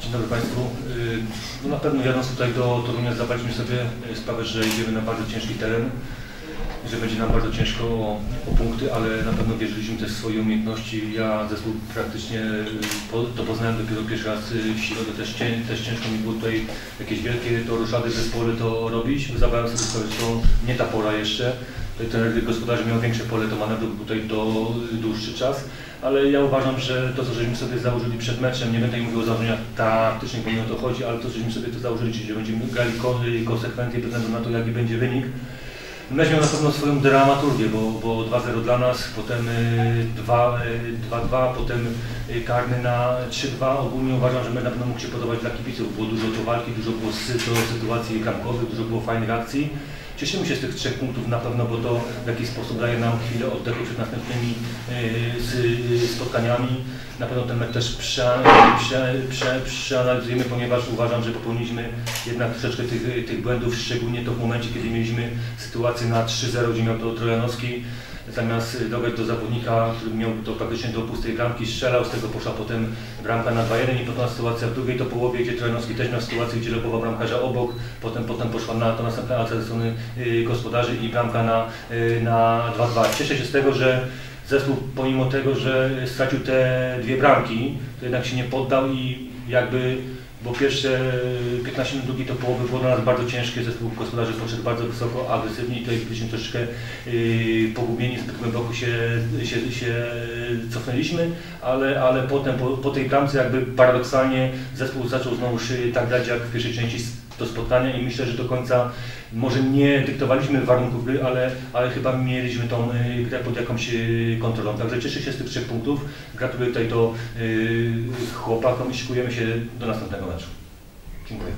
Dzień dobry Państwu. No na pewno jadąc tutaj do Torunia zdawaliśmy sobie sprawę, że idziemy na bardzo ciężki teren, że będzie nam bardzo ciężko o punkty, ale na pewno wierzyliśmy też w swoje umiejętności. Ja zespół praktycznie to poznałem dopiero pierwszy raz w środę, też ciężko mi było tutaj jakieś wielkie roszady w zespole to robić. Zdawałem sobie sprawę, że to nie ta pora jeszcze. Tutaj ten gospodarz miał większe pole do manewru, tutaj to dłuższy czas, ale ja uważam, że to, co żeśmy sobie założyli przed meczem, nie będę mówił o założeniach taktycznych, bo nie o to chodzi, ale to, żeśmy sobie to założyli, czyli że będziemy grali konsekwentnie bez względu na to, jaki będzie wynik. Mecz miał na pewno swoją dramaturgię, bo 2-0 dla nas, potem 2-2, potem karny na 3-2. Ogólnie uważam, że mecz na pewno mógł się podobać dla kibiców. Było dużo do walki, dużo było sytuacji bramkowych, dużo było fajnych akcji. Cieszymy się z tych 3 punktów na pewno, bo to w jakiś sposób daje nam chwilę oddechu przed następnymi spotkaniami. Na pewno ten mecz też przeanalizujemy, ponieważ uważam, że popełniliśmy jednak troszeczkę tych błędów, szczególnie to w momencie, kiedy mieliśmy sytuację na 3-0, gdzie miał to Trojanowski. Zamiast dograć do zawodnika, który miał to praktycznie do pustej bramki, strzelał, z tego poszła potem bramka na 2-1 i potem sytuacja w drugiej to połowie, gdzie Trojanowski też miał sytuację, gdzie lobował bramkarza obok, potem poszła na to następna akcja ze strony gospodarzy i bramka na 2-2. Cieszę się z tego, że zespół pomimo tego, że stracił te 2 bramki, to jednak się nie poddał i jakby, bo pierwsze 15 minut drugiej to połowy było dla nas bardzo ciężkie, zespół gospodarzy poszedł bardzo wysoko, agresywnie i tutaj byliśmy troszeczkę pogubieni, zbyt głęboko się cofnęliśmy, ale potem po tej bramce jakby paradoksalnie zespół zaczął znowu tak grać jak w pierwszej części do spotkania i myślę, że do końca może nie dyktowaliśmy warunków gry, ale chyba mieliśmy tą grę pod jakąś kontrolą. Także cieszę się z tych 3 punktów. Gratuluję tutaj do chłopakom i szykujemy się do następnego meczu. Dziękuję.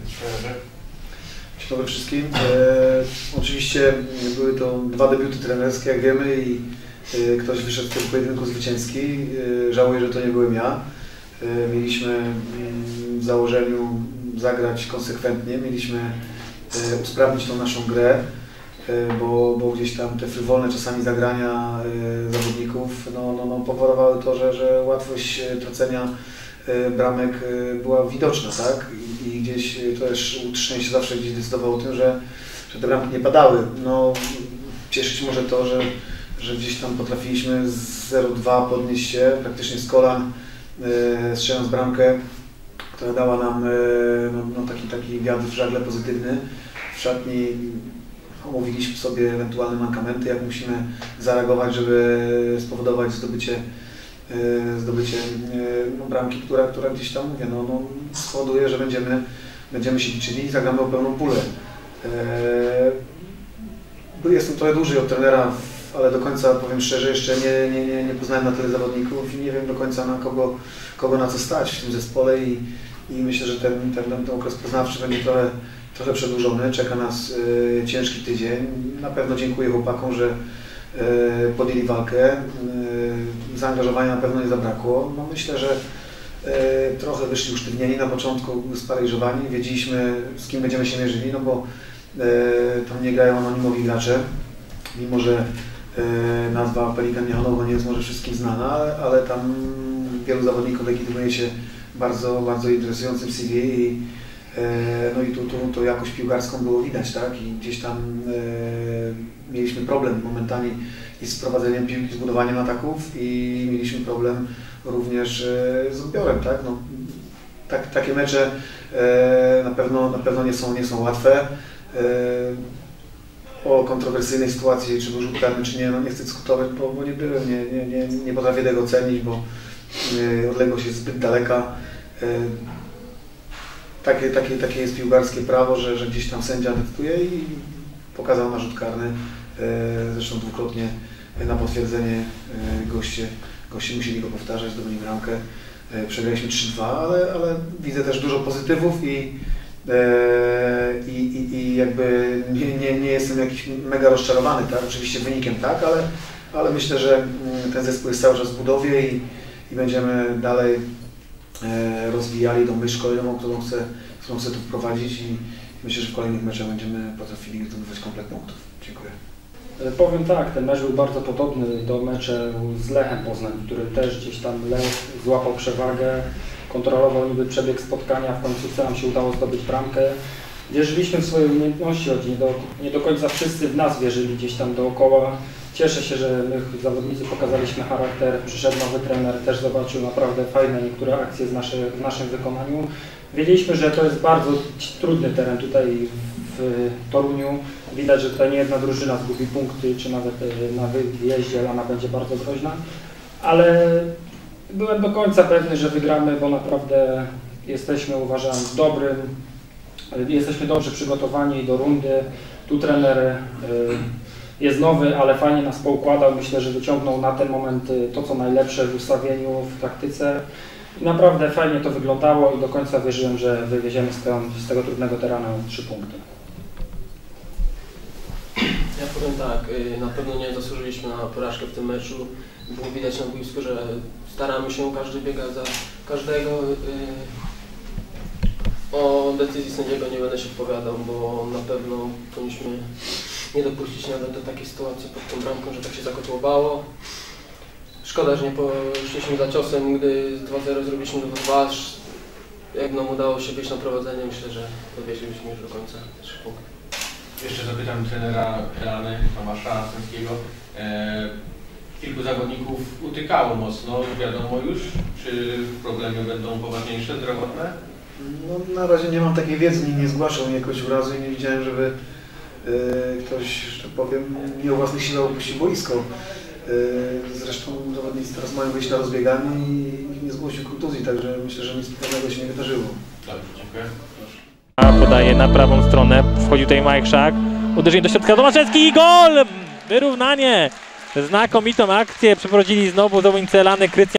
Dzień dobry wszystkim. Oczywiście były to 2 debiuty trenerskie, jak wiemy, i ktoś wyszedł z tego pojedynku zwycięski. Żałuję, że to nie byłem ja. Mieliśmy w założeniu zagrać konsekwentnie, mieliśmy usprawnić tą naszą grę, bo gdzieś tam te frywolne czasami zagrania zawodników powodowały to, że łatwość tracenia bramek była widoczna, tak? I gdzieś też utrzymanie się zawsze gdzieś decydowało o tym, że te bramki nie padały. No, cieszyć może to, że gdzieś tam potrafiliśmy z 0-2 podnieść się praktycznie z kolan, strzelając bramkę, która dała nam taki wiatr w żagle pozytywny. W szatni omówiliśmy sobie ewentualne mankamenty, jak musimy zareagować, żeby spowodować zdobycie bramki, która gdzieś tam, mówię, spowoduje, że będziemy się liczyli i zagramy o pełną pulę. Jestem trochę dłużej od trenera, ale do końca, powiem szczerze, jeszcze nie poznałem na tyle zawodników i nie wiem do końca na kogo na co stać w tym zespole i myślę, że ten okres poznawczy będzie trochę przedłużony. Czeka nas ciężki tydzień. Na pewno dziękuję chłopakom, że podjęli walkę. Zaangażowania na pewno nie zabrakło. No myślę, że trochę wyszli usztywnieni na początku, sparaliżowani. Wiedzieliśmy, z kim będziemy się mierzyli, no bo tam nie grają anonimowi gracze, mimo że nazwa Pelikan Niechanowo nie jest może wszystkim znana, ale tam wielu zawodników legitymuje się bardzo, bardzo interesującym CV i tu jakość piłkarską było widać, tak? I gdzieś tam mieliśmy problem momentami i z prowadzeniem piłki, z budowaniem ataków i mieliśmy problem również z odbiorem, tak? No, takie mecze na pewno nie są łatwe. O kontrowersyjnej sytuacji, czy był rzut karny, czy nie, nie chcę dyskutować, bo nie byłem, nie potrafię tego ocenić, bo odległość jest zbyt daleka. Takie jest piłkarskie prawo, że gdzieś tam sędzia decyduje i pokazał na rzut karny. Zresztą dwukrotnie na potwierdzenie goście musieli go powtarzać, zdobyli bramkę. Przegraliśmy 3-2, ale widzę też dużo pozytywów i jakby nie jestem jakiś mega rozczarowany, tak? Oczywiście wynikiem tak, ale myślę, że ten zespół jest cały czas w budowie i będziemy dalej rozwijali tą myśl szkoleniową, którą chcę tu wprowadzić i myślę, że w kolejnych meczach będziemy potrafili zdobywać komplet punktów. Dziękuję. Powiem tak, ten mecz był bardzo podobny do meczu z Lechem Poznań, w którym też gdzieś tam Lech złapał przewagę kontrolował niby przebieg spotkania, w końcówce nam się udało zdobyć bramkę. Wierzyliśmy w swoje umiejętności, choć nie do końca wszyscy w nas wierzyli gdzieś tam dookoła. Cieszę się, że my zawodnicy pokazaliśmy charakter, przyszedł nowy trener, też zobaczył naprawdę fajne niektóre akcje w naszym wykonaniu. Wiedzieliśmy, że to jest bardzo trudny teren tutaj w Toruniu. Widać, że tutaj nie jedna drużyna zgubi punkty, czy nawet na wyjeździe Lana będzie bardzo groźna. Ale byłem do końca pewny, że wygramy, bo naprawdę jesteśmy, uważam, jesteśmy dobrze przygotowani do rundy. Tu trener jest nowy, ale fajnie nas poukładał. Myślę, że wyciągnął na ten moment to, co najlepsze w ustawieniu, w taktyce. I naprawdę fajnie to wyglądało i do końca wierzyłem, że wywieziemy z tego trudnego terenu 3 punkty. Ja powiem tak, na pewno nie zasłużyliśmy na porażkę w tym meczu. Było widać na boisku, że staramy się, każdy biega za każdego. O decyzji sędziego nie będę się wypowiadał, bo na pewno powinniśmy nie dopuścić nawet do takiej sytuacji pod tą bramką, że tak się zakotłowało. Szkoda, że nie poszliśmy za ciosem, gdy 2-0 zrobiliśmy 2-2. Jak nam udało się wyjść na prowadzenie, myślę, że dowieźliśmy już do końca 3 punkty. Jeszcze zapytam trenera Lany, Tomasza Sęskiego. Kilku zawodników utykało mocno, wiadomo już, czy problemy będą poważniejsze, zdrowotne? No, na razie nie mam takiej wiedzy, nikt nie zgłaszał mnie jakoś urazu i nie widziałem, żeby ktoś, że tak powiem, nie o własnych siłach opuścił boisko. Zresztą zawodnicy teraz mają wyjść na rozbieganie i nikt nie zgłosił kontuzji, także myślę, że nic pewnego się nie wydarzyło. Dobrze, dziękuję. Proszę. Podaje na prawą stronę, wchodził tutaj Majchrzak, uderzenie do środka, Tomaszewski i gol! Wyrównanie! Znakomitą akcję przeprowadzili znowu zawodnicy Lany, Krystian